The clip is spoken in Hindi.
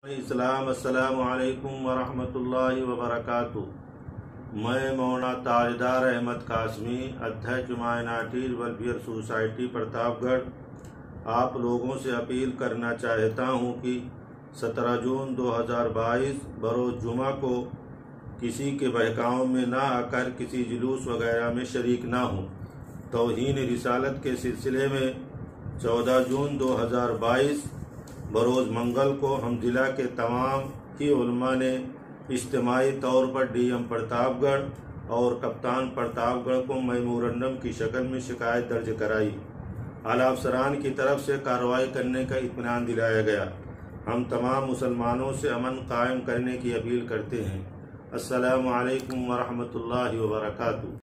इस्लाम अस्सलामु अलैकुम वरहमतुल्लाहि वबरकातुहू। मैं मौलाना ताजदार अहमद कासमी, अध्यक्ष माइनॉरिटी वेलफेयर सोसाइटी प्रतापगढ़, आप लोगों से अपील करना चाहता हूं कि 17 जून 2022 बरोज़ जुमा को किसी के बहकावे में ना आकर किसी जुलूस वगैरह में शरीक ना हों। तौहीन रिसालत के सिलसिले में 14 जून 2022 बरोज़ मंगल को हम जिला के तमाम ही उलमा ने इज्तिमाई तौर पर डीएम प्रतापगढ़ और कप्तान प्रतापगढ़ को मेमोरेंडम की शक्ल में शिकायत दर्ज कराई। आला अफसरान की तरफ से कार्रवाई करने का इत्मीनान दिलाया गया। हम तमाम मुसलमानों से अमन कायम करने की अपील करते हैं। अस्सलामु अलैकुम वरहमतुल्लाहि वबरकातुहू।